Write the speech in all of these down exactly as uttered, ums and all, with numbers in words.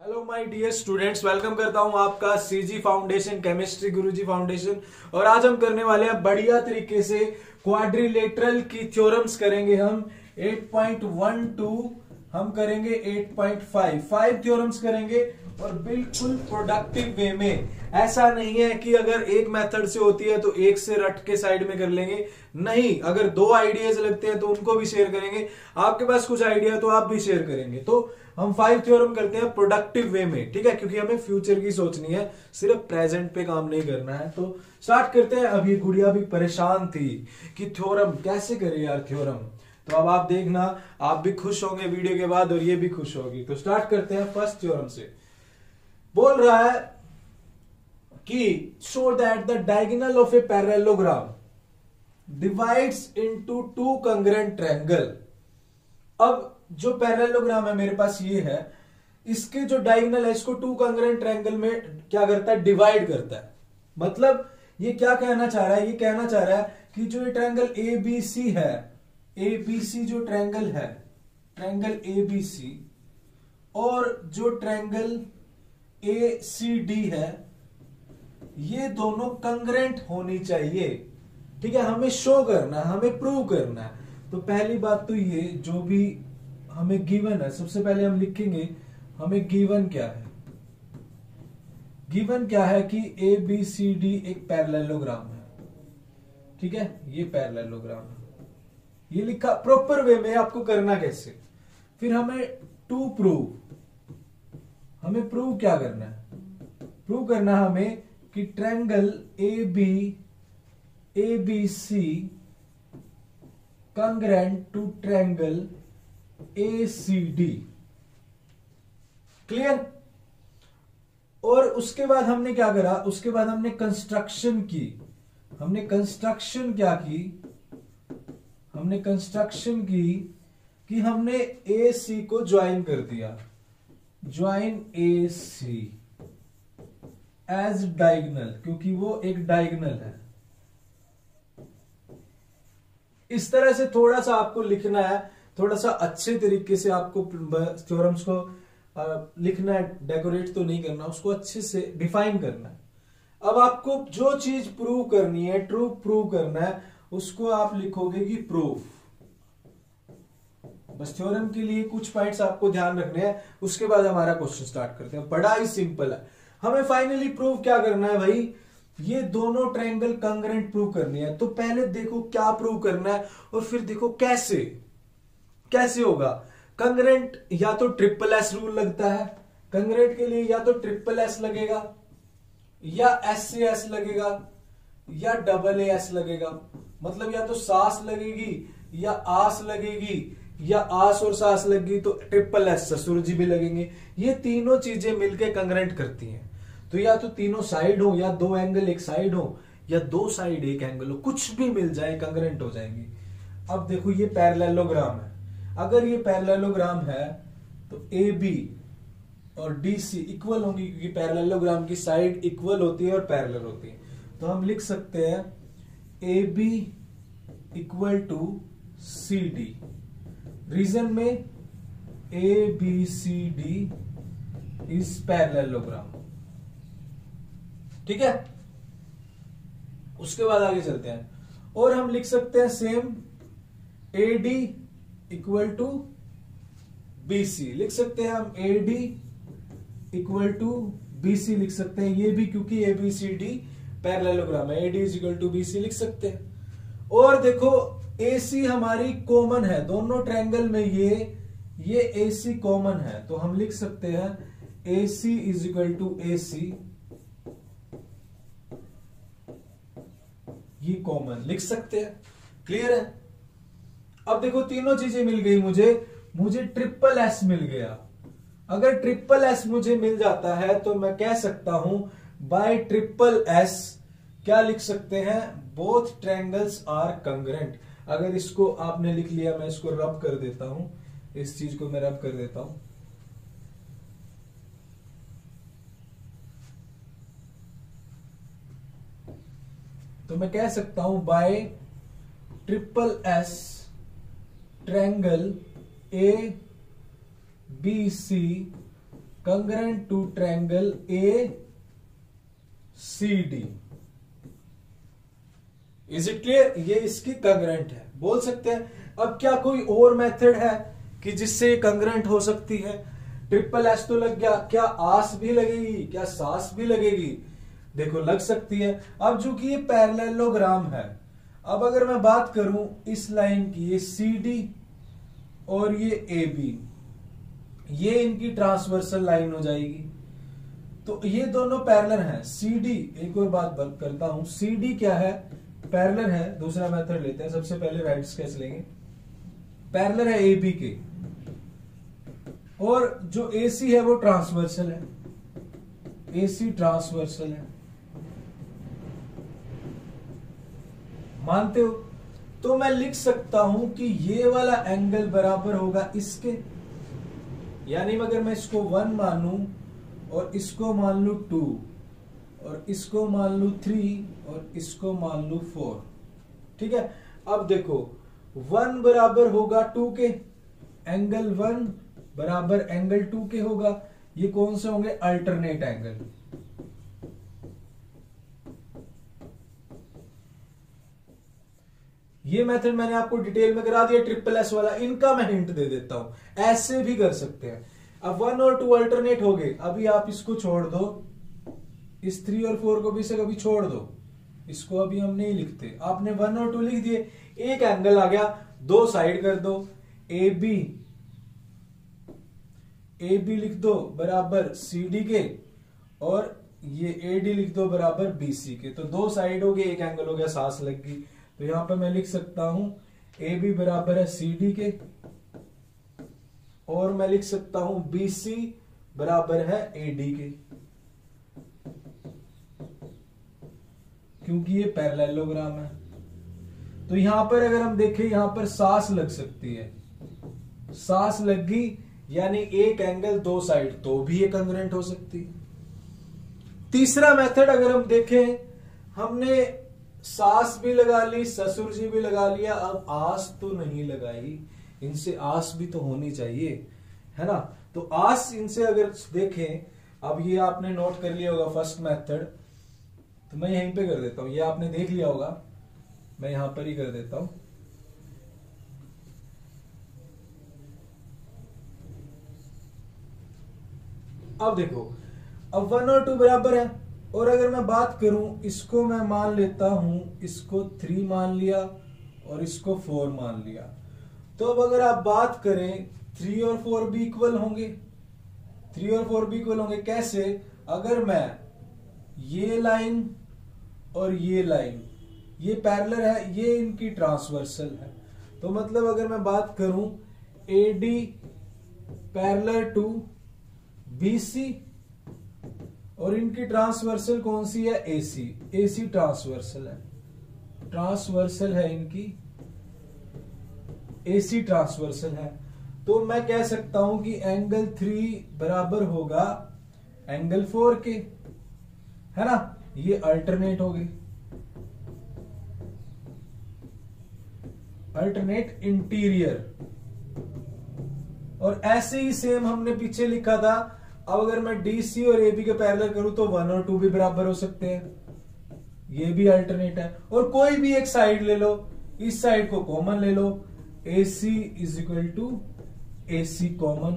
Hello my dear students, welcome करता हूं आपका CG foundation chemistry Guruji foundation. और आज हम करने वाले हैं बढ़िया तरीके से क्वाड्रिलेटरल की थ्योरम्स करेंगे हम आठ पॉइंट बारह, हम करेंगे आठ पॉइंट पाँच, फाइव थ्योरम्स करेंगे और बिल्कुल प्रोडक्टिव वे में। ऐसा नहीं है कि अगर एक मेथड से होती है तो एक से रट के साइड में कर लेंगे, नहीं, अगर दो आइडियाज लगते हैं तो उनको भी शेयर करेंगे। आपके पास कुछ आइडिया तो आप भी शेयर करेंगे। तो हम फाइव थ्योरम करते हैं प्रोडक्टिव वे में, ठीक है, क्योंकि हमें फ्यूचर की सोचनी है, सिर्फ प्रेजेंट पे काम नहीं करना है। तो स्टार्ट करते हैं। अभी गुड़िया भी परेशान थी कि थ्योरम कैसे करे यार थ्योरम, तो अब आप देखना, आप भी खुश होंगे वीडियो के बाद और ये भी खुश होगी। तो स्टार्ट करते हैं फर्स्ट थ्योरम से। बोल रहा है कि show that the diagonal of a parallelogram divides into two congruent triangle. अब जो पैरेललोग्राम है मेरे पास ये है, इसके जो डायगोनल है इसको टू कंग्रेंट ट्रायंगल में क्या करता है, डिवाइड करता है। मतलब ये क्या कहना चाह रहा है, ये कहना चाह रहा है कि जो ये ट्रायंगल ए बी सी है, ए बी सी जो ट्रायंगल है, ट्रायंगल ए बी सी और जो ट्रायंगल ए सी डी है, ये दोनों कंग्रेंट होनी चाहिए, ठीक है। हमें शो करना है, हमें प्रूव करना है। तो पहली बात तो ये जो भी हमें गिवन है, सबसे पहले हम लिखेंगे हमें गिवन क्या है। गिवन क्या है कि ए बी सी डी एक पैरेललोग्राम है, ठीक है, ये पैरेललोग्राम है, ये लिखा प्रॉपर वे में। आपको करना कैसे, फिर हमें टू प्रूव, हमें प्रूव क्या करना है, प्रूव करना है हमें कि triangle A B A B C congruent to triangle A C D. Clear. और उसके बाद हमने क्या करा, उसके बाद हमने कंस्ट्रक्शन की, हमने कंस्ट्रक्शन क्या की, हमने कंस्ट्रक्शन की कि हमने ए सी को ज्वाइन कर दिया, join A C as diagonal, क्योंकि वो एक डायगोनल है। इस तरह से थोड़ा सा आपको लिखना है, थोड़ा सा अच्छे तरीके से आपको थ्योरम्स को लिखना है, डेकोरेट तो नहीं करना, उसको अच्छे से डिफाइन करना है। अब आपको जो चीज प्रूव करनी है, ट्रू प्रूव करना है, उसको आप लिखोगे कि प्रूफ। बस थ्योरम के लिए कुछ पॉइंट्स आपको ध्यान रखने हैं, उसके बाद हमारा क्वेश्चन स्टार्ट करते हैं। बड़ा ही सिंपल है। हमें फाइनली प्रूव क्या करना है भाई, ये दोनों ट्रायंगल कंग्रेंट प्रूव करनी है। तो पहले देखो क्या प्रूव करना है और फिर देखो कैसे कैसे होगा। कंग्रेंट या तो ट्रिपल एस रूल लगता है, कंग्रेंट के लिए या तो ट्रिपल एस लगेगा या एस से एस लगेगा या डबल ए एस लगेगा। मतलब या तो सास लगेगी या आस लगेगी या आस और सास लगेगी तो ट्रिपल एस ससुर जी भी लगेंगे। ये तीनों चीजें मिलकर कंग्रेंट करती हैं। तो या तो तीनों साइड हो, या दो एंगल एक साइड हो, या दो साइड एक एंगल हो, कुछ भी मिल जाए कंग्रेंट हो जाएंगी। अब देखो ये पैरेललोग्राम है, अगर ये पैरेललोग्राम है तो ए बी और डी सी इक्वल होंगी, क्योंकि पैरेललोग्राम की साइड इक्वल होती है और पैरेलल होती है। तो हम लिख सकते हैं A B equal to C D. Reason में A B C D is parallelogram, ठीक है। उसके बाद आगे चलते हैं और हम लिख सकते हैं same A D equal to B C, लिख सकते हैं हम A D equal to B C लिख सकते हैं, ये भी क्योंकि A B C D parallelogram है, A D is equal to B C लिख सकते हैं। और देखो ए सी हमारी कॉमन है दोनों ट्रायंगल में, ये ये ए सी कॉमन है, तो हम लिख सकते हैं A C is equal to A C, ये कॉमन लिख सकते हैं। क्लियर है। अब देखो तीनों चीजें मिल गई मुझे, मुझे ट्रिपल एस मिल गया। अगर ट्रिपल एस मुझे मिल जाता है तो मैं कह सकता हूं बाय ट्रिपल एस क्या लिख सकते हैं, बोथ ट्रायंगल्स आर कंग्रेंट। अगर इसको आपने लिख लिया, मैं इसको रब कर देता हूं, इस चीज को मैं रब कर देता हूं। तो मैं कह सकता हूं by triple S triangle A B C congruent to triangle A C D. Is it clear? ये इसकी कंग्रेंट है, बोल सकते हैं। अब क्या कोई और मेथड है कि जिससे कंग्रेंट हो सकती है? ट्रिपल एस तो लग गया, क्या आस भी लगेगी, क्या सास भी लगेगी? देखो लग सकती है। अब चूंकि ये पैरेललोग्राम है, अब अगर मैं बात करूं इस लाइन की, ये सी डी और ये ए बी, ये इनकी ट्रांसवर्सल लाइन हो जाएगी। तो ये दोनों पैरेलल हैं। सी डी, एक और बात करता हूं, सी डी क्या है? पैरेलल है। दूसरा मेथड लेते हैं, सबसे पहले राइट स्केच लेंगे। पैरेलल है ए बी के, और जो ए सी है वो ट्रांसवर्सल है, ए सी ट्रांसवर्सल है। मानते हो? तो मैं लिख सकता हूं कि ये वाला एंगल बराबर होगा इसके, यानी अगर मैं इसको वन मानूं और इसको मान लू टू और इसको मान लू थ्री और इसको मान लू फोर, ठीक है। अब देखो वन बराबर होगा टू के, एंगल वन बराबर एंगल टू के होगा। ये कौन से होंगे? Alternate angle. ये मेथड मैंने आपको डिटेल में करा दिया, ट्रिपल एस वाला। इनका मैं हिंट दे देता हूं, ऐसे भी कर सकते हैं। अब वन और टू अल्टरनेट हो गए, अभी आप इसको छोड़ दो, इस थ्री और फोर को भी से कभी छोड़ दो, इसको अभी हम नहीं लिखते। आपने वन और टू लिख दिए, एक एंगल आ गया, दो साइड कर दो, ए बी, ए बी लिख दो बराबर सी डी के, और ये ए डी लिख दो बराबर बी सी के। तो दो साइड हो गए, एक एंगल हो गया, सास लग गई। तो यहां पर मैं लिख सकता हूं ए बी बराबर है सी डी के, और मैं लिख सकता हूं बी सी बराबर है ए डी के, क्योंकि ये पैरेललोग्राम है। तो यहां पर अगर हम देखें, यहां पर सास लग सकती है, सास लग गई यानी एक एंगल दो साइड, तो भी ये कंग्रेंट हो सकती है। तीसरा मेथड अगर हम देखें, हमने सास भी लगा ली, ससुर जी भी लगा लिया, अब आस तो नहीं लगाई, इनसे आस भी तो होनी चाहिए, है ना। तो आस इनसे अगर देखें, अब ये आपने नोट कर लिया होगा फर्स्ट मेथड, तो मैं यहीं पे कर देता हूं। ये आपने देख लिया होगा, मैं यहां पर ही कर देता हूं। अब देखो, अब वन और टू बराबर है, और अगर मैं बात करूं, इसको मैं मान लेता हूं, इसको थ्री मान लिया और इसको फोर मान लिया। तो अब अगर आप बात करें, थ्री और फोर भी इक्वल होंगे, थ्री और फोर भी इक्वल होंगे। कैसे? अगर मैं ये लाइन और ये लाइन, ये पैरेलल है, ये इनकी ट्रांसवर्सल है। तो मतलब अगर मैं बात करूं, A D parallel to B C, और इनकी ट्रांसवर्सल कौन सी है? ए सी, ए सी ट्रांसवर्सल है, ट्रांसवर्सल है इनकी, ए सी ट्रांसवर्सल है। तो मैं कह सकता हूं कि एंगल थ्री बराबर होगा एंगल फोर के, है ना। ये अल्टरनेट हो गई, अल्टरनेट इंटीरियर। और ऐसे ही सेम हमने पीछे लिखा था। अब अगर मैं डी सी और ए बी के पैरेलल करूं तो वन और टू भी बराबर हो सकते हैं, ये भी अल्टरनेट है। और कोई भी एक साइड ले लो, इस साइड को कॉमन ले लो, A C is equal to A C common.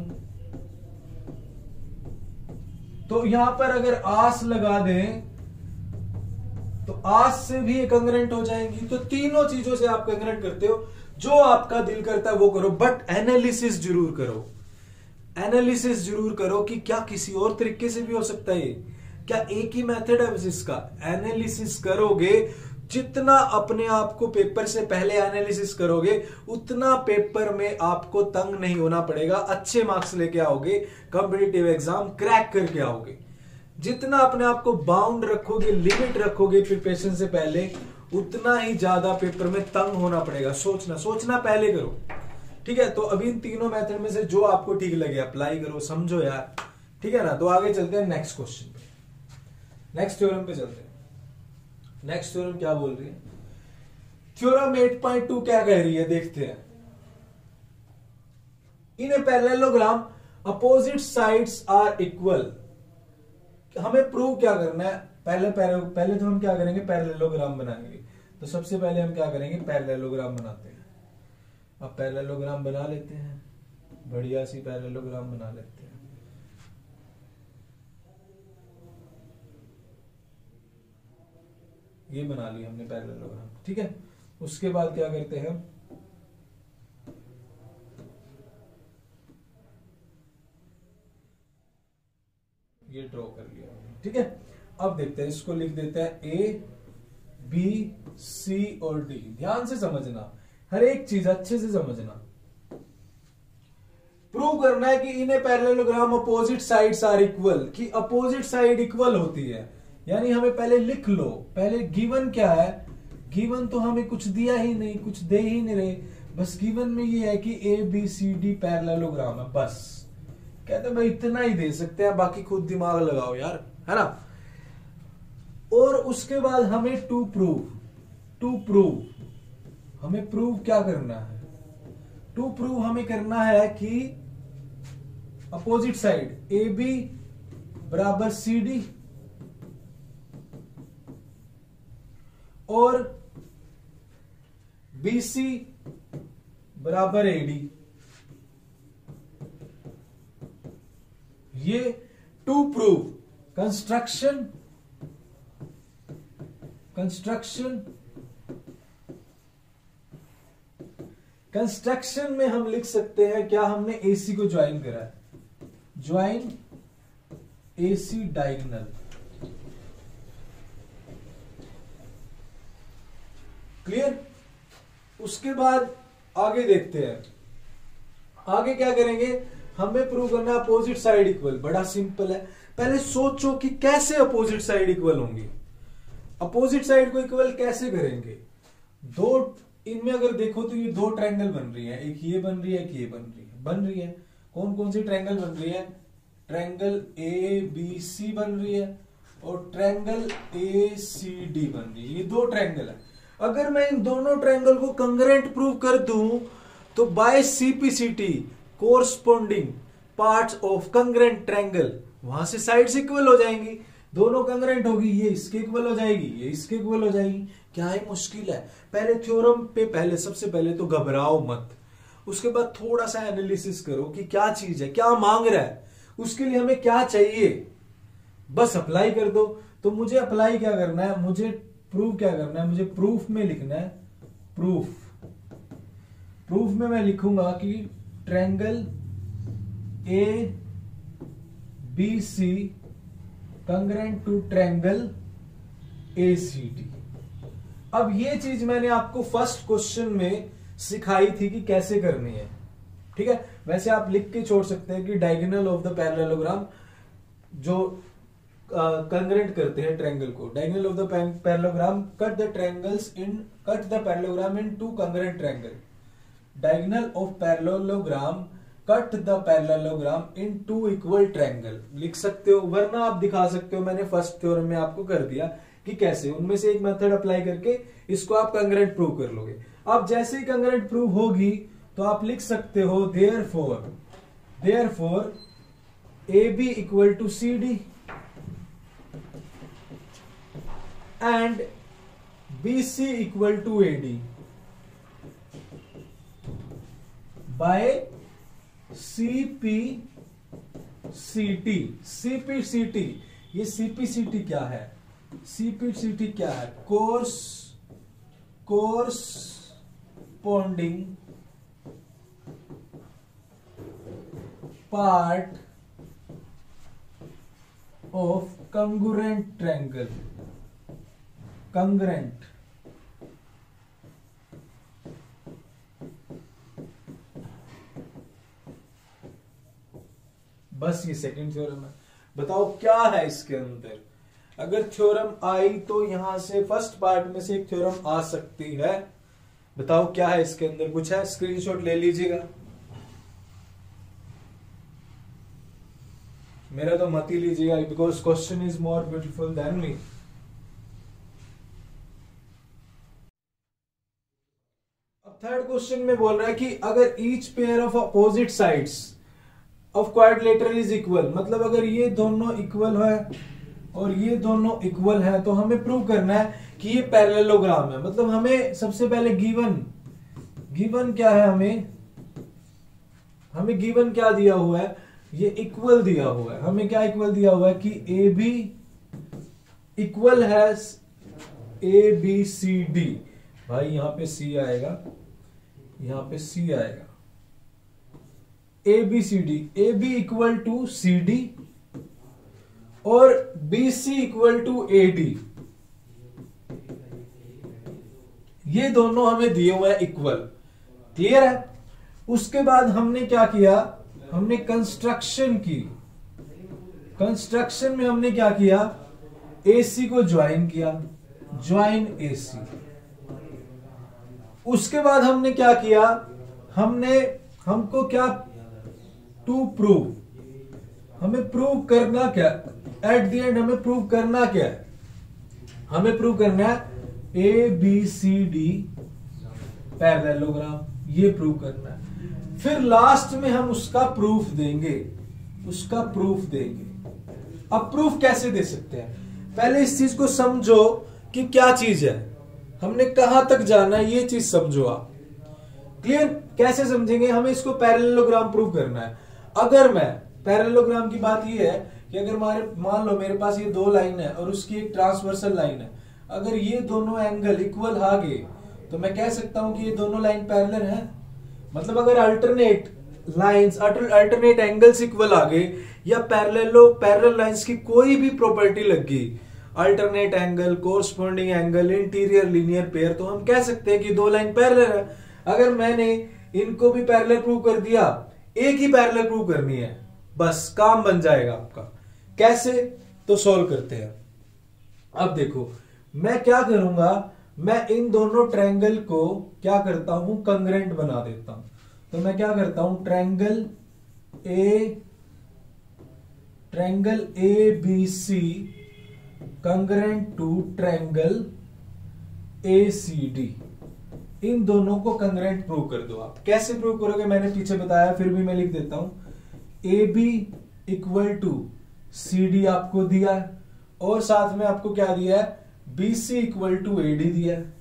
तो यहां पर अगर आस लगा दें तो आस से भी ये कंग्रेंट हो जाएंगी। तो तीनों चीजों से आप कंग्रेंट करते हो, जो आपका दिल करता है वो करो, बट एनालिसिस जरूर करो, एनालिसिस जरूर करो कि क्या किसी और तरीके से भी हो सकता है, क्या एक ही मेथड है बस इसका। एनालिसिस करोगे, जितना अपने आप को पेपर से पहले एनालिसिस करोगे, उतना पेपर में आपको तंग नहीं होना पड़ेगा, अच्छे मार्क्स लेके आओगे, कॉम्पिटिटिव एग्जाम क्रैक करके आओगे। जितना अपने आप को बाउंड रखोगे, लिमिट रखोगे प्रिपरेशन से पहले, उतना ही ज्यादा पेपर में तंग होना पड़ेगा। सोचना सोचना पहले करो, ठीक है। तो अभी इन तीनों मेथड में से जो आपको ठीक लगे अप्लाई करो, समझो यार, ठीक है ना। तो आगे चलते हैं नेक्स्ट क्वेश्चन पे, नेक्स्ट थ्योरम पे चलते हैं। नेक्स्ट थ्योरम क्या बोल रही है? थ्योरम एट पॉइंट टू क्या कह रही है, देखते हैं। In a parallelogram opposite sides are equal. हमें प्रूव क्या करना है, पहले पहले पहले तो हम क्या करेंगे, पैरेललोग्राम बनाएंगे। तो सबसे पहले हम क्या करेंगे, पैरेललोग्राम बनाते हैं। अब पैरेललोग्राम बना लेते हैं, बढ़िया सी पैरेललोग्राम बना लेते हैं। ये बना लिया हमने पैरेललोग्राम, ठीक है। उसके बाद क्या करते हैं, ये ड्रॉ कर लिया हमने, ठीक है। अब देखते हैं, इसको लिख देते हैं ए बी सी और डी। ध्यान से समझना, हर एक चीज अच्छे से समझना। प्रूव करना है कि in a parallelogram opposite sides are equal, कि अपोजिट साइड इक्वल होती है। यानी हमें पहले लिख लो, पहले गिवन क्या है, गिवन तो हमें कुछ दिया ही नहीं, कुछ दे ही नहीं रहे, बस गिवन में ये है कि A B C D parallelogram है, बस कहते भाई इतना ही दे सकते हैं, बाकी खुद दिमाग लगाओ यार, है ना। और उसके बाद हमें टू प्रूव, टू प्रूव हमें प्रूव क्या करना है, टू प्रूव हमें करना है कि अपोजिट साइड ए बी बराबर सी डी और बी सी बराबर ए डी, ये to prove construction construction construction में हम लिख सकते हैं क्या, हमने एसी को ज्वाइन करा है, ज्वाइन एसी डायगोनल। क्लियर। उसके बाद आगे देखते हैं, आगे क्या करेंगे, हमें प्रूव करना है अपोजिट साइड इक्वल। बड़ा सिंपल है, पहले सोचो कि कैसे अपोजिट साइड इक्वल होंगी। अपोजिट साइड को इक्वल कैसे करेंगे, दो इनमें अगर देखो तो ये दो ट्रायंगल बन रही है, एक ये बन रही है, एक ये बन रही है, बन रही है। कौन कौन सी ट्रायंगल बन रही है, ट्रायंगल ए बी सी बन रही है और ट्रायंगल ए सी डी बन रही है, ये दो ट्रायंगल है। अगर मैं इन दोनों ट्रायंगल को कंग्रेंट प्रूव कर दूं तो by CPCT, corresponding parts of congruent triangle, वहां से साइड्स इक्वल हो जाएंगी, दोनों कंग्रेंट होगी, ये इसके इक्वल हो जाएगी, ये इसके इक्वल हो जाएगी। क्या है, मुश्किल है। पहले थ्योरम पे पहले सबसे पहले तो घबराओ मत, उसके बाद थोड़ा सा एनालिसिस करो कि क्या चीज है, क्या मांग रहा है, उसके लिए हमें क्या चाहिए, बस अप्लाई कर दो। तो मुझे अप्लाई क्या करना है, मुझे प्रूफ क्या करना है, मुझे प्रूफ में लिखना है, प्रूफ प्रूफ में मैं लिखूंगा कि triangle A B C congruent to triangle A C D. अब ये चीज मैंने आपको फर्स्ट क्वेश्चन में सिखाई थी कि कैसे करनी है, ठीक है। वैसे आप लिख के छोड़ सकते हैं कि डायगोनल ऑफ द पैरेललोग्राम जो कंग्रेंट uh, करते हैं ट्रायंगल को, diagonal of the parallelogram cut the triangles in cut the parallelogram in two congruent triangle, diagonal of parallelogram cut the parallelogram in two equal triangle लिख सकते हो, वरना आप दिखा सकते हो, मैंने फर्स्ट थ्योरम में आपको कर दिया कि कैसे, उनमें से एक मेथड अप्लाई करके इसको आप कंग्रेंट प्रूव कर लोगे। अब जैसे ही कंग्रेंट प्रूव होगी तो आप लिख सकते हो therefore therefore A B equal to C D and B C equal to A D by CP CT. CPCT, ये सीपीसीटी क्या है, सीपीसीटी क्या है, course corresponding part of congruent triangle, congruent बस ये सेकंड थ्योरम है। बताओ क्या है इसके अंदर, अगर थ्योरम आई तो यहां से फर्स्ट पार्ट में से एक थ्योरम आ सकती है। बताओ क्या है इसके अंदर, कुछ है, स्क्रीनशॉट ले लीजिएगा। मेरा तो मत ही लीजिएगा because question is more beautiful than me. अब थर्ड क्वेश्चन में बोल रहा है कि अगर each pair of opposite sides of quadrilateral is equal, मतलब अगर ये दोनों इक्वल है और ये दोनों इक्वल है तो हमें प्रूव करना है कि ये पैरेललोग्राम है। मतलब हमें सबसे पहले गिवन गिवन क्या है, हमें हमें गिवन क्या दिया हुआ है, ये इक्वल दिया हुआ है। हमें क्या इक्वल दिया हुआ है कि ए बी इक्वल है ए बी सी डी। भाई यहां पे सी आएगा, यहां पे सी आएगा, A B C D, A B equal to C D और B C equal to A D. ये दोनों हमें दिए हुए हैं इक्वल। क्लियर है? उसके बाद हमने क्या किया, हमने कंस्ट्रक्शन की। कंस्ट्रक्शन में हमने क्या किया, एसी को ज्वाइन किया, ज्वाइन एसी। उसके बाद हमने क्या किया, हमने हमको क्या टू प्रूव, हमें प्रूव करना क्या, एट द एंड हमें प्रूव करना क्या है, हमें प्रूव करना है A B C D parallelogram, ये प्रूव करना है। फिर लास्ट में हम उसका प्रूफ देंगे, उसका प्रूफ देंगे। अब प्रूफ कैसे दे सकते हैं, पहले इस चीज को समझो कि क्या चीज है, हमने कहां तक जाना है, ये चीज समझो आप। क्लियर? कैसे समझेंगे, हमें इसको पैरेललोग्राम प्रूव करना है। अगर मैं पैरेललोग्राम की बात ये है कि अगर हमारे मान लो मेरे पास ये दो लाइन है और उसकी एक ट्रांसवर्सल लाइन है, अगर ये दोनों एंगल इक्वल आ गए तो मैं कह सकता हूं कि ये दोनों लाइन पैरेलल है। मतलब अगर alternate lines alternate angles equal आ गए या पैरेललो पैरेलल लाइंस की कोई भी प्रॉपर्टी लग गई, alternate angle, corresponding angle, interior linear pair, तो हम कह सकते हैं कि दो लाइन पैरेलल है। अगर मैंने इनको भी पैरेलल प्रूव कर दिया, एक ही पैरेलल प्रूव करनी है, बस काम बन जाएगा आपका। कैसे? तो सॉल्व करते हैं। अब देखो मैं क्या करूंगा, मैं इन दोनों ट्रायंगल को क्या करता हूं, कंग्रेंट बना देता हूं। तो मैं क्या करता हूं, triangle A triangle A B C congruent to triangle A C D, इन दोनों को कंग्रेंट प्रूव कर दो। आप कैसे प्रूव करोगे मैंने पीछे बताया, फिर भी मैं लिख देता हूं। A B equal to C D आपको दिया है और साथ में आपको क्या दिया है, B C equal to A D दिया है,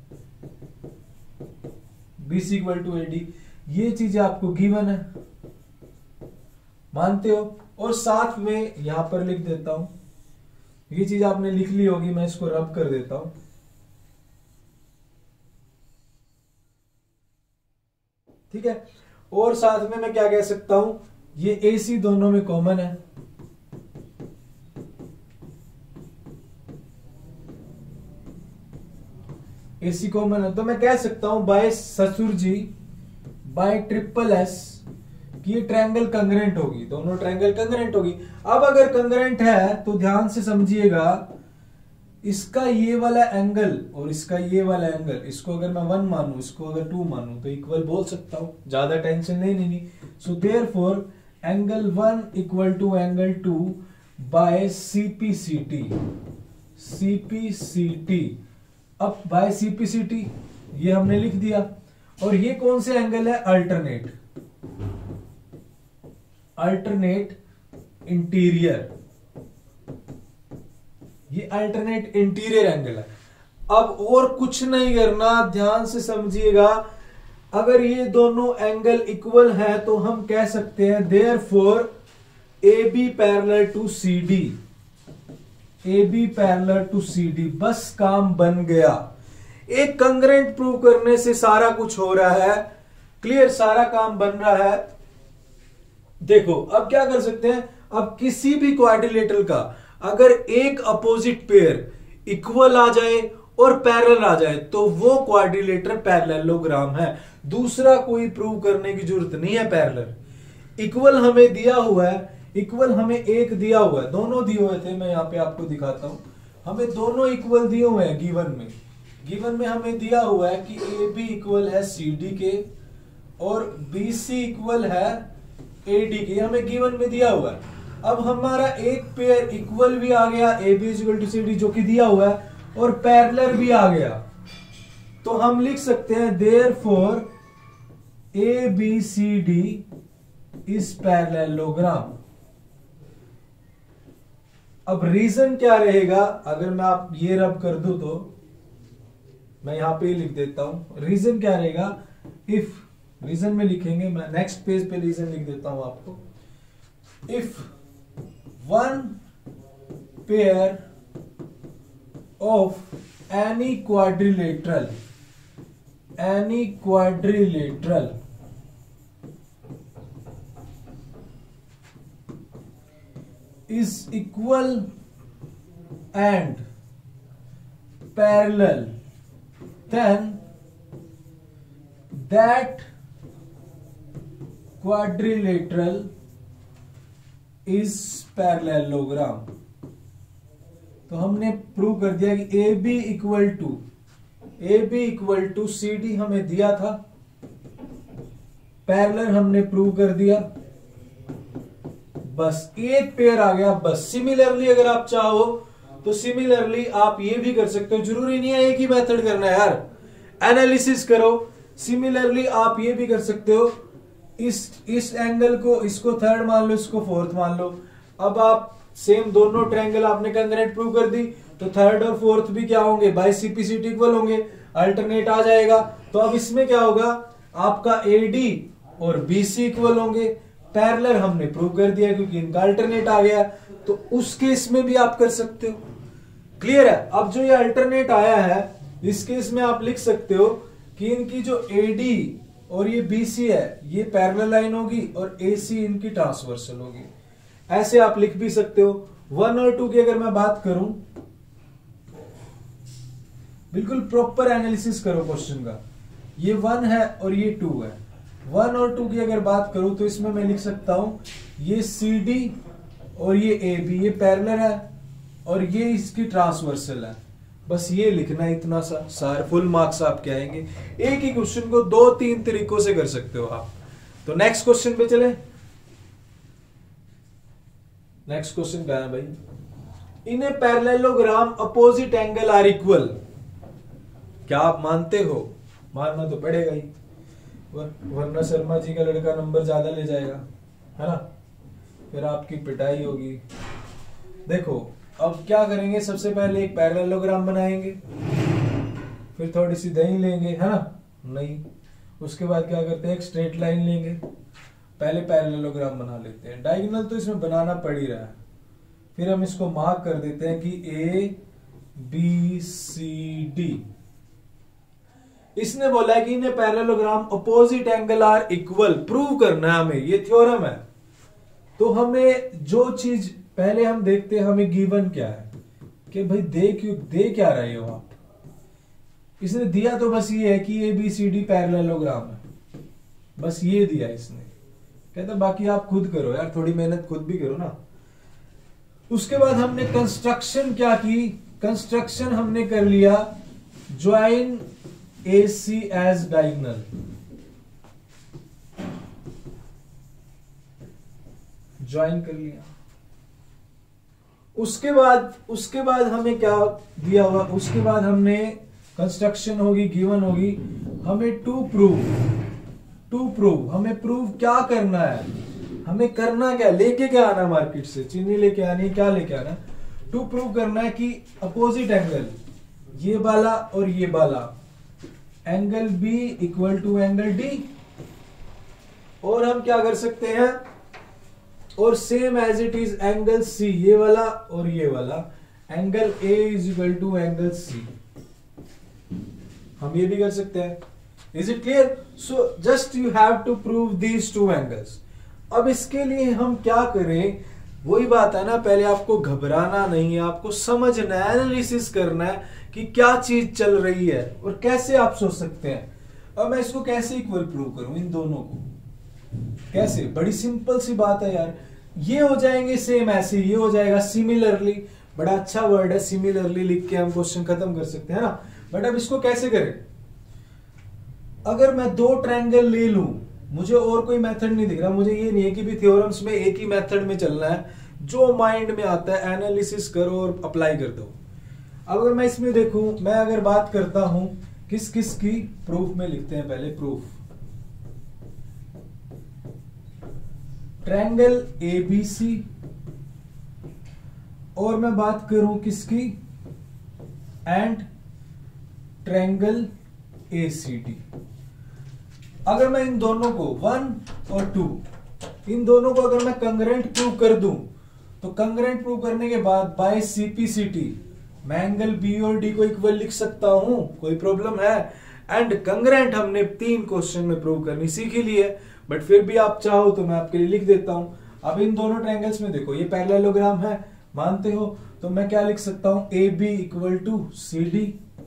B C equal to A D. ये चीजें आपको गिवन है, मानते हो? और साथ में यहां पर लिख देता हूं, ये चीज आपने लिख ली होगी, मैं इसको रब कर देता हूं। ठीक है? और साथ में मैं क्या कह सकता हूं, ये ए सी दोनों में कॉमन है, एसी कॉमन है, तो मैं कह सकता हूं बाय ससुर जी, बाय ट्रिपल एस कि ये ट्रायंगल कंग्रेंट होगी, दोनों ट्रायंगल कंग्रेंट होगी। अब अगर कंग्रेंट है तो ध्यान से समझिएगा, इसका ये वाला एंगल और इसका ये वाला एंगल, इसको अगर मैं वन मानूं, इसको अगर टू मानूं तो इक्वल बोल सकता हूं, ज्यादा टेंशन नहीं नहीं so therefore angle one equal to angle two by CPCT, CPCT. अब बाय सीपीसीटी ये हमने लिख दिया। और ये कौन से एंगल है, अल्टरनेट, अल्टरनेट इंटीरियर, ये अल्टरनेट इंटीरियर एंगल है। अब और कुछ नहीं करना, ध्यान से समझिएगा, अगर ये दोनों एंगल इक्वल है तो हम कह सकते हैं therefore A B parallel to C D, A B parallel to C D. बस काम बन गया। एक कंग्रेंट प्रूव करने से सारा कुछ हो रहा है। क्लियर? सारा काम बन रहा है। देखो अब क्या कर सकते हैं, अब किसी भी क्वाड्रिलेटरल का अगर एक अपोजिट पेयर इक्वल आ जाए और पैरेलल आ जाए तो वो क्वाड्रिलेटरल पैरेललोग्राम है। दूसरा कोई प्रूव करने की जरूरत नहीं है। पैरेलल इक्वल हमें दिया हुआ है, इक्वल हमें एक दिया हुआ है, दोनों दिए हुए थे, मैं यहां पे आपको दिखाता हूं। हमें दोनों इक्वल दिए हुए हैं गिवन में। गिवन में हमें दिया हुआ है कि ए बी इक्वल है सी डी के और बी सी इक्वल है ए डी के, हमें गिवन में दिया हुआ है। अब हमारा एक पेयर इक्वल भी आ गया, A B equal to C D जो कि दिया हुआ है, और पैरेलल भी आ गया, तो हम लिख सकते हैं therefore A B C D is parallelogram. अब रीजन क्या रहेगा, अगर मैं आप ये रब कर दूं तो मैं यहां पे लिख देता हूं, रीजन क्या रहेगा, इफ, रीजन में लिखेंगे, मैं नेक्स्ट पेज पे रीजन लिख देता हूं आपको, if one pair of any quadrilateral any quadrilateral is equal and parallel, then that quadrilateral is parallelogram। तो हमने प्रूव कर दिया कि A B equal to A B equal to C D हमें दिया था, पैरेलल हमने प्रूव कर दिया, बस एक पेयर आ गया बस। सिमिलरली अगर आप चाहो तो सिमिलरली आप ये भी कर सकते हो, जरूरी नहीं है एक ही मेथड करना है यार, एनालिसिस करो। सिमिलरली आप ये भी कर सकते हो, इस इस एंगल को, इसको थर्ड मान लो, इसको फोर्थ मान लो। अब आप सेम दोनों ट्रायंगल आपने कंग्रेंट प्रूव कर दी, तो थर्ड और फोर्थ भी क्या होंगे, बाय सीपीसीटी इक्वल होंगे, अल्टरनेट आ जाएगा। तो अब इसमें क्या होगा, आपका एडी और बीसी इक्वल होंगे, पैरेलल हमने प्रूव कर दिया क्योंकि इनका अल्टरनेट आ गया, तो उस केस में भी आप कर सकते हो। क्लियर है। अब जो ये अल्टरनेट आया है, इस केस में आप लिख सकते हो कि इनकी जो एडी और ये बीसी है ये पैरेलल लाइन होगी और एसी इनकी ट्रांसवर्सल होगी, ऐसे आप लिख भी सकते हो। वन और टू की अगर मैं बात करूं, बिल्कुल प्रॉपर एनालिसिस करो क्वेश्चन का, ये वन है और ये टू है। वन और टू की अगर बात करूं तो इसमें मैं लिख सकता हूं ये सी डी और ये ए बी, ये पैरेलल है और ये इसकी ट्रांसवर्सल है, बस ये लिखना है इतना सा, सारे फुल मार्क्स आपके आएंगे। एक ही क्वेश्चन को दो तीन तरीकों से कर सकते हो आप। तो नेक्स्ट क्वेश्चन पे चले। नेक्स्ट क्वेश्चन क्या है भाई, in a parallelogram opposite angle are equal. क्या आप मानते हो, मानना तो पड़ेगा ही, वरना शर्मा जी का लड़का नंबर ज्यादा ले जाएगा, है ना, फिर आपकी पिटाई होगी। देखो अब क्या करेंगे, सबसे पहले एक पैरेललोग्राम बनाएंगे, फिर थोड़ी सी दही लेंगे, है ना, नहीं, उसके बाद क्या करते हैं, एक स्ट्रेट लाइन लेंगे, पहले पैरेललोग्राम बना लेते हैं। डायगोनल तो इसमें बनाना पड़ ही रहा है, फिर हम इसको मार्क कर देते हैं कि ए बी सी डी। इसने बोला है कि इन्हें parallelogram opposite angle are equal, prove करना है हमें, ये थ्योरम है। तो हमें जो चीज पहले हम देखते हैं, हमें गिवन क्या है कि भाई दे क्यों दे क्या रहे हो आप। इसने दिया तो बस ये है कि A B C D parallelogram है, बस ये दिया इसने, कहता बाकी आप खुद करो यार, थोड़ी मेहनत खुद भी करो ना। उसके बाद हमने कंस्ट्रक्शन क्या की, कंस्ट्रक्शन हमने कर लिया join A C as diagonal, join कर लिया। उसके बाद उसके बाद हमें क्या दिया हुआ, उसके बाद हमने कंस्ट्रक्शन होगी, गिवन होगी, हमें टू प्रूव टू प्रूव हमें प्रूव क्या करना है, हमें करना क्या, लेके क्या आना मार्केट से, चीनी लेके आनी, क्या लेके आना, टू प्रूव करना है कि अपोजिट एंगल, ये वाला और ये वाला, angle B equal to angle D. और हम क्या कर सकते हैं, और same as it is angle C, ये वाला और ये वाला, angle A is equal to angle C, हम ये भी कर सकते हैं। Is it clear? So just you have to prove these two angles. अब इसके लिए हम क्या करें, वही बात है ना, पहले आपको घबराना नहीं है, आपको समझना है, एनालिसिस करना है कि क्या चीज चल रही है और कैसे आप सोच सकते हैं। अब मैं इसको कैसे इक्वल प्रूव करूं, इन दोनों को कैसे, बड़ी सिंपल सी बात है यार, ये हो जाएंगे सेम ऐसे, ये हो जाएगा सिमिलरली, बड़ा अच्छा वर्ड है सिमिलरली, लिख के हम क्वेश्चन खत्म कर सकते हैं ना। बट अब इसको कैसे करें, अगर मैं दो ट्रायंगल ले लूं, मुझे और कोई मेथड नहीं दिख रहा, मुझे ये नहीं है कि भी थ्योरम्स में एक ही मेथड में चलना है, जो माइंड में आता है एनालिसिस करो और अप्लाई कर दो। अगर मैं इसमें देखूं, मैं अगर बात करता हूं किस किस की, प्रूफ में लिखते हैं पहले, proof triangle A B C, और मैं बात करूं किसकी, and triangle A C D. अगर मैं इन दोनों को वन और टू, इन दोनों को अगर मैं कंग्रेंट प्रूव कर दूं, तो कंग्रेंट प्रूव करने के बाद बाय सीपीसीटी मैं एंगल बी और डी को इक्वल लिख सकता हूं, कोई प्रॉब्लम है। एंड कंग्रेंट हमने तीन क्वेश्चन में प्रूव करनी सीख ही ली है, बट फिर भी आप चाहो तो मैं आपके लिए लिख देता हूं। अब इन दोनों ट्रायंगल्स में देखो, ये पैरेललोग्राम है, मानते हो, तो मैं क्या लिख सकता हूं, A B equal to C D,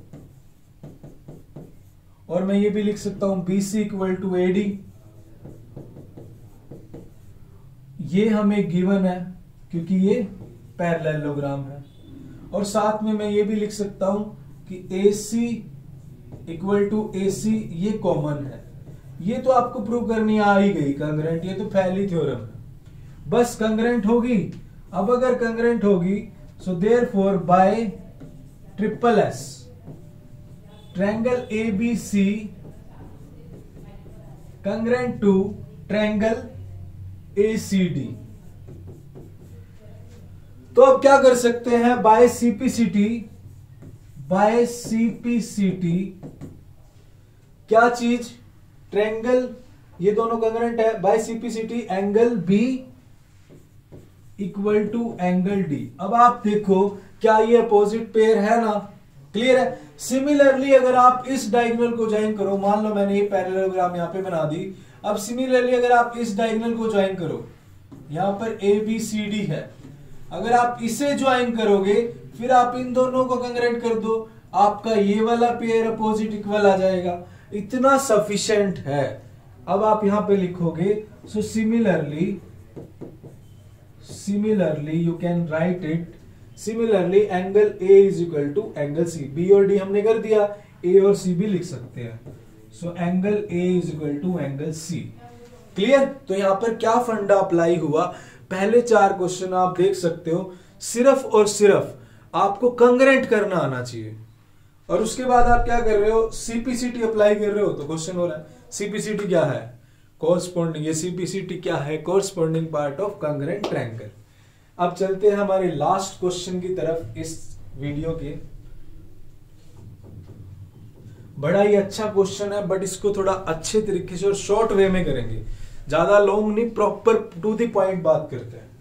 और मैं ये भी लिख सकता हूं B C equal to A D. ये हमें गिवन है क्योंकि ये पैरेललोग्राम है, और साथ में मैं ये भी लिख सकता हूं कि ए सी इक्वल टू ए सी, ये कॉमन है। ये तो आपको प्रूव करनी आ ही गई कंग्रेंट, ये तो पहली थ्योरम है, बस कंग्रेंट होगी। अब अगर कंग्रेंट होगी, so therefore by triple S triangle A B C congruent to triangle A C D. तो अब क्या कर सकते हैं, बाय सीपीसीटी, बाय सीपीसीटी क्या चीज, ट्रायंगल, ये दोनों कंग्रेंट है, by CPCT angle B equal to angle D. अब आप देखो क्या ये अपोजिट पेयर है ना, क्लियर है। सिमिलरली अगर आप इस डायगोनल को ज्वाइन करो, मान लो मैंने ये पैरेललोग्राम यहां पे बना दी, अब सिमिलरली अगर आप इस डायगोनल को ज्वाइन करो, यहां पर ए बी सी डी है, अगर आप इसे ज्वाइन करोगे फिर आप इन दोनों को कंग्रेंट कर दो, आपका ये वाला पेयर अपोजिट इक्वल आ जाएगा, इतना सफिशिएंट है। अब आप यहां पे लिखोगे, so similarly similarly you can write it, similarly angle A is equal to angle C, B और डी हमने कर दिया, ए और सी भी लिख सकते हैं, so angle A is equal to angle C, clear. तो यहां पर क्या फंडा अप्लाई हुआ, पहले चार क्वेश्चन आप देख सकते हो, सिर्फ और सिर्फ आपको कंग्रेंट करना आना चाहिए, और उसके बाद आप क्या कर रहे हो, सीपीसीटी अप्लाई कर रहे हो, तो क्वेश्चन हो रहा है सीपीसीटी क्या है, कोरस्पोंडिंग, ये सीपीसीटी क्या है, corresponding part of congruent triangle. अब चलते हैं हमारे लास्ट क्वेश्चन की तरफ इस वीडियो के। बड़ा ही अच्छा क्वेश्चन है, बट इसको थोड़ा अच्छे तरीके से और शॉर्ट वे में करेंगे, ज्यादा लॉन्ग नहीं, प्रॉपर टू द पॉइंट बात करते हैं।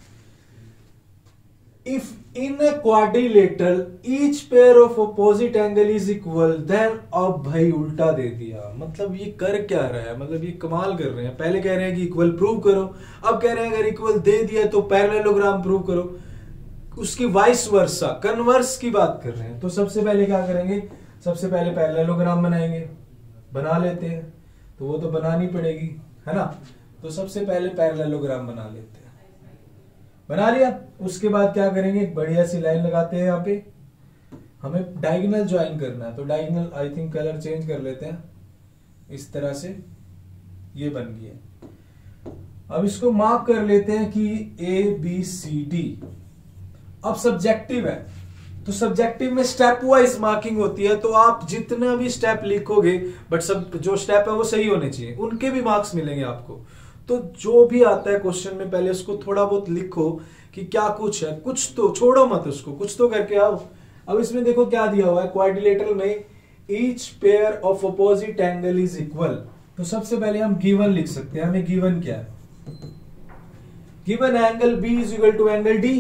If in a quadrilateral each pair of opposite angle is equal, then, अब भाई उल्टा दे दिया, मतलब ये कर क्या रहा है, मतलब ये कमाल कर रहे हैं। पहले कह रहे हैं कि इक्वल प्रूव करो, अब कह रहे हैं अगर इक्वल दे दिया तो पैरेललोग्राम प्रूव करो, उसकी वाइस वर्सा कन्वर्स की बात कर रहे हैं। तो सबसे पहले क्या करेंगे, सबसे पहले पैरेललोग्राम बनाएंगे, बना लेते हैं, तो वो तो बनानी पड़ेगी, है ना। तो सबसे पहले पैरेललोग्राम बना लेते हैं, बना लिया। उसके बाद क्या करेंगे, एक बढ़िया सी लाइन लगाते हैं, यहाँ पे हमें डायगोनल ज्वाइन करना है, तो diagonal I think colour change कर लेते हैं, इस तरह से ये बन गया। अब इसको मार्क कर लेते हैं कि ए बी सी डी। अब सब्जेक्टिव है, तो सब्जेक्टिव में स्टेप वाइज मार्किंग होती है, तो आप जितना भी स्टेप लिखोगे, बट सब जो स्टेप है वो सही होने चाहिए, उनके भी मार्क्स मिलेंगे आपको। तो जो भी आता है क्वेश्चन में पहले उसको थोड़ा बहुत लिखो कि क्या कुछ है, कुछ तो छोड़ो मत उसको, कुछ तो करके आओ। अब इसमें देखो क्या दिया हुआ है, क्वाड्रिलेटरल में each pair of opposite angle is equal. तो सबसे पहले हम गिवन लिख सकते हैं, हमें गिवन क्या है, given angle B is equal to angle D,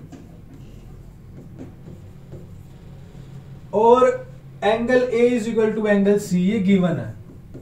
और angle A is equal to angle C, ये गिवन है।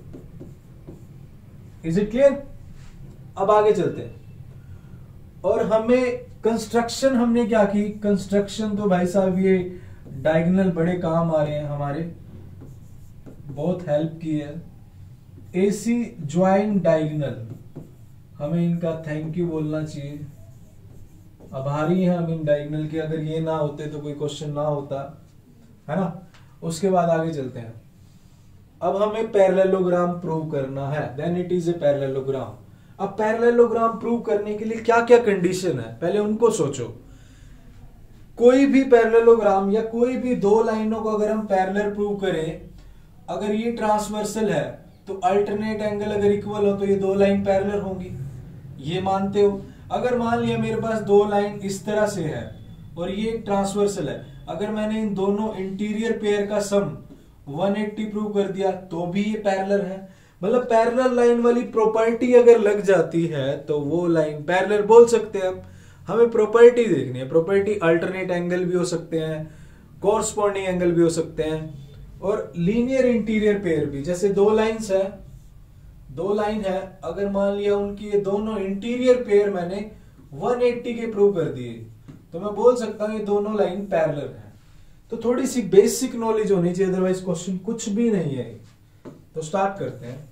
Is it clear. अब आगे चलते हैं, और हमें कंस्ट्रक्शन हमने क्या की, कंस्ट्रक्शन तो भाई साहब ये डायगोनल बड़े काम आ रहे हैं हमारे, बहुत हेल्प की है। एसी ज्वाइन डायगोनल, हमें इनका थैंक यू बोलना चाहिए, आभारी हैं हम इन डायगोनल के, अगर ये ना होते तो कोई क्वेश्चन ना होता, है ना। उसके बाद आगे चलते हैं, अब हमें पैरेललोग्राम प्रूव करना है, then it is a parallelogram. अब पैरेललोग्राम प्रूव करने के लिए क्या क्या कंडीशन है, पहले उनको सोचो। कोई भी पैरेललोग्राम या कोई भी दो लाइनों को अगर हम पैरेलल प्रूव करें, अगर ये ट्रांसवर्सल है तो अल्टरनेट एंगल अगर इक्वल हो तो ये दो लाइन पैरेलल होंगी, ये मानते हो। अगर मान लिया मेरे पास दो लाइन इस तरह से है और ये एक ट्रांसवर्सल है, अगर मैंने इन दोनों इंटीरियर पेयर का सम एक सौ अस्सी प्रूव कर दिया तो भी ये पैरेलल है। मतलब पैरेलल लाइन वाली प्रॉपर्टी अगर लग जाती है तो वो लाइन पैरेलल बोल सकते हैं हम। हमें प्रॉपर्टी देखनी है। प्रॉपर्टी अल्टरनेट एंगल भी हो सकते हैं, कॉरस्पॉन्डिंग एंगल भी हो सकते हैं और लीनियर इंटीरियर पेयर भी। जैसे दो लाइंस है, दो लाइन है, अगर मान लिया उनकी ये दोनों इंटीरियर पेयर मैंने एक सौ अस्सी के प्रूव कर दिए तो मैं बोल सकता हूं ये दोनों लाइन पैरेलल है। तो थोड़ी सी बेसिक नॉलेज होनी चाहिए, अदरवाइज क्वेश्चन कुछ भी नहीं है। तो स्टार्ट करते हैं।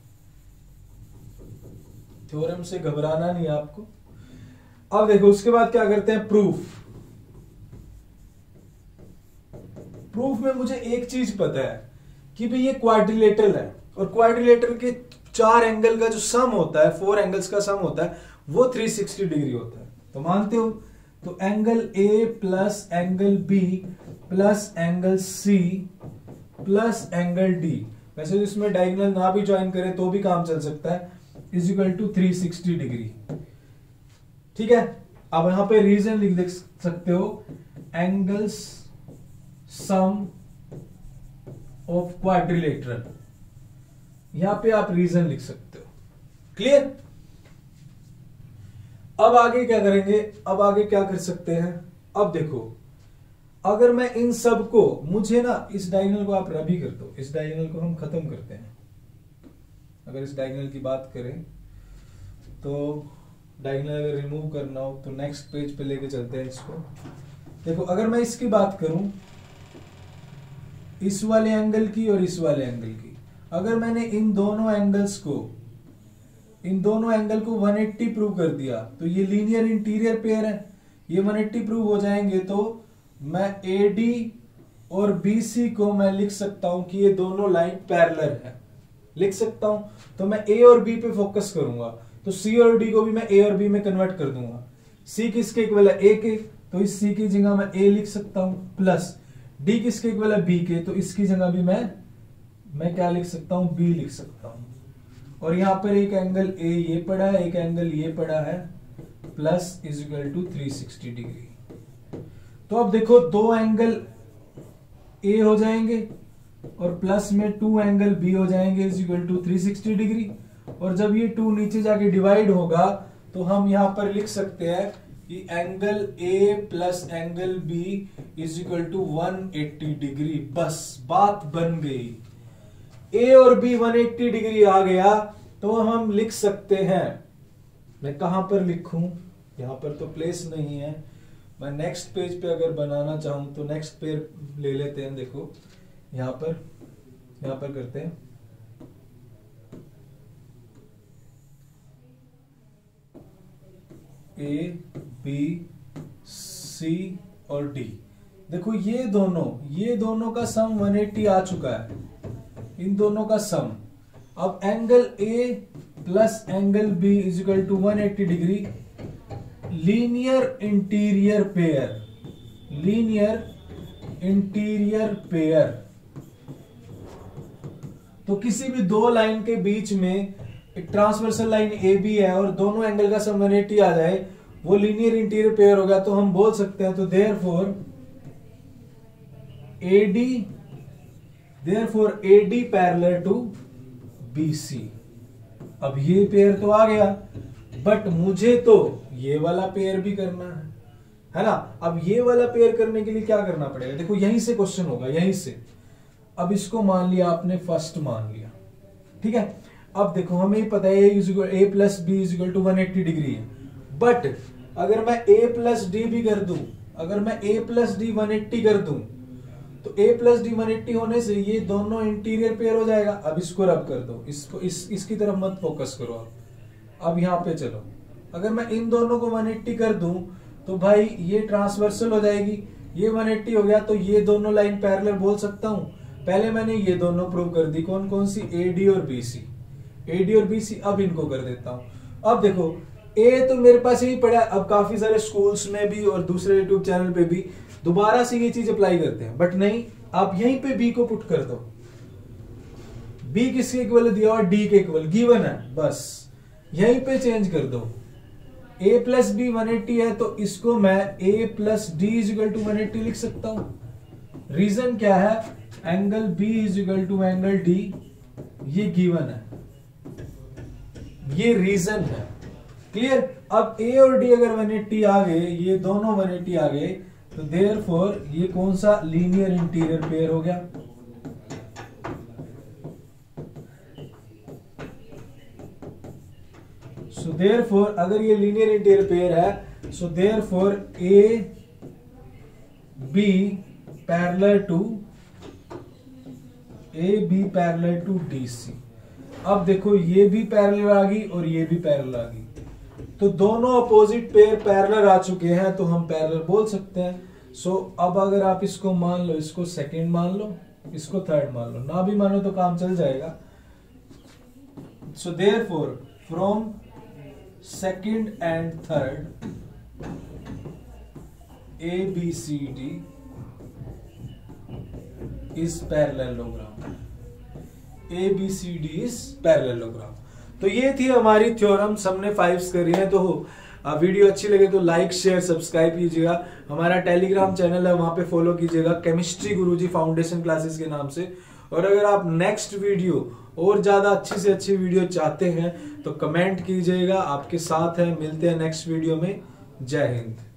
थ्योरम से घबराना नहीं आपको। अब देखो उसके बाद क्या करते हैं, प्रूफ। प्रूफ में मुझे एक चीज पता है कि भाई ये क्वाड्रिलेटरल है और क्वाड्रिलेटरल के चार एंगल का जो सम होता है, फोर एंगल्स का सम होता है, वो तीन सौ साठ डिग्री होता है। तो मानते हो? तो angle A plus angle B plus angle C plus angle D, वैसे तो इसमें डायगोनल ना भी ज्वाइन करें तो भी काम चल सकता है, इज इक्वल टू तीन सौ साठ डिग्री। ठीक है, अब यहां पे रीजन लिख देख सकते हो, एंगल्स सम ऑफ क्वाड्रिलेटरल, यहां पे आप रीजन लिख सकते हो। क्लियर? अब आगे क्या करेंगे, अब आगे क्या कर सकते हैं। अब देखो, अगर मैं इन सब को, मुझे ना इस डायगोनल को आप रबी कर दो, इस डायगोनल को हम खत्म करते हैं। अगर इस डायगोनल की बात करें तो डायगोनल अगर रिमूव करना हो तो नेक्स्ट पेज पे लेके चलते हैं इसको। देखो अगर मैं इसकी बात करूं, इस वाले एंगल की और इस वाले एंगल की, अगर मैंने इन दोनों एंगल्स को, इन दोनों एंगल को एक सौ अस्सी प्रूव कर दिया तो ये लीनियर इंटीरियर पेयर है, ये एक सौ अस्सी प्रूव हो जाएंगे तो मैं ए डी और बी सी को मैं लिख सकता हूं कि ये दोनों लाइन पैरेलल है, लिख सकता हूं। तो मैं ए और बी पे फोकस करूंगा तो सी और डी को भी मैं ए और बी में कन्वर्ट कर दूंगा। सी किसके इक्वल है, ए के, तो इस सी की जगह मैं ए लिख सकता हूं, प्लस डी किसके इक्वल है, बी के, तो इसकी जगह भी मैं मैं क्या लिख सकता हूं, बी लिख सकता हूं। और यहां पर एक एंगल ए ये पड़ा है, एक एंगल ये पड़ा है, प्लस इज इक्वल टू तीन सौ साठ डिग्री। तो अब देखो दो एंगल ए हो जाएंगे और प्लस में टू एंगल बी हो जाएंगे इज इक्वल टू तीन सौ साठ डिग्री। और जब ये टू नीचे जाके डिवाइड होगा तो हम यहां पर लिख सकते हैं कि angle A plus angle B is equal to एक सौ अस्सी डिग्री। बस बात बन गई। ए और बी एक सौ अस्सी डिग्री आ गया तो हम लिख सकते हैं, मैं कहां पर लिखूं, यहां पर तो प्लेस नहीं है। मैं नेक्स्ट पेज पे अगर बनाना चाहूं तो नेक्स्ट पेज ले लेते हैं। देखो यहां पर, यहां पर करते हैं, ए बी सी और डी। देखो ये दोनों, ये दोनों का सम एक सौ अस्सी आ चुका है, इन दोनों का सम। अब angle A plus angle B is equal to एक सौ अस्सी degree, linear interior pair, linear interior pair. तो किसी भी दो लाइन के बीच में एक ट्रांसवर्सल लाइन ए बी है और दोनों एंगल का सम एक सौ अस्सी आ जाए, वो लीनियर इंटीरियर पेयर होगा। तो हम बोल सकते हैं, तो therefore A D, therefore A D parallel to B C. अब ये पेयर तो आ गया, बट मुझे तो ये वाला पेयर भी करना है, है ना। अब ये वाला पेयर करने के लिए क्या करना पड़ेगा, देखो यहीं से क्वेश्चन होगा, यहीं से। अब इसको मान लिया आपने फर्स्ट मान लिया, ठीक है। अब देखो हमें पता है A plus B is equal to one eighty degree है, बट अगर मैं ए प्लस डी भी कर दूं, अगर मैं A plus D one eighty कर दूं तो A plus D one eighty होने से ये दोनों इंटीरियर पेयर हो जाएगा। अब इसको रब कर दो, इसको इस इसकी तरफ मत फोकस करो आप। अब यहां पे चलो, अगर मैं इन दोनों को वन एट्टी कर दूं तो भाई ये ट्रांसवर्सल हो जाएगी, ये वन एट्टी हो गया तो ये दोनों लाइन पैरेलल बोल सकता हूं। पहले मैंने ये दोनों प्रूव कर दी, कौन कौन सी, ए डी और बी सी, ए डी और बी सी। अब इनको कर देता हूं। अब देखो ए तो मेरे पास यही पड़ा, अब काफी सारे स्कूल्स में भी और दूसरे यूट्यूब चैनल पे भी दोबारा से ये चीज अप्लाई करते हैं, बट नहीं, आप यहीं पे बी को पुट कर दो। बी किसके इक्वल दिया और डी के इक्वल गिवन है, बस यहीं पे चेंज कर दो। A plus B one eighty है तो इसको मैं A plus D is equal to one eighty लिख सकता हूं। रीजन क्या है, angle B is equal to angle D, ये गिवन है, ये रीजन है। क्लियर। अब ए और डी अगर वन एट्टी आ गए, ये दोनों वन एट्टी आ गए, तो देयरफॉर ये कौन सा लीनियर इंटीरियर पेयर हो गया। सो देयरफॉर अगर ये लीनियर इंटीरियर पेयर है, so therefore A B parallel to A B parallel to D C. अब देखो ये भी पैरेलल आ गई और ये भी पैरेलल आ गई, तो दोनों अपोजिट पेयर पैरेलल आ चुके हैं, तो हम पैरेलल बोल सकते हैं। सो so, अब अगर आप इसको मान लो, इसको सेकंड मान लो, इसको थर्ड मान लो, ना भी मानो तो काम चल जाएगा। So therefore from second and third A B C D is parallelogram, A B C D is parallelogram. तो ये थी हमारी थ्योरम्स, हमने फाइव्स करी है। तो वीडियो अच्छी लगे तो लाइक शेयर सब्सक्राइब कीजिएगा। हमारा टेलीग्राम चैनल है, वहां पे फॉलो कीजिएगा, केमिस्ट्री गुरुजी फाउंडेशन क्लासेस के नाम से। और अगर आप नेक्स्ट वीडियो और ज्यादा अच्छी से अच्छी वीडियो चाहते हैं तो कमेंट कीजिएगा, आपके साथ है। मिलते हैं नेक्स्ट वीडियो में। जय हिंद।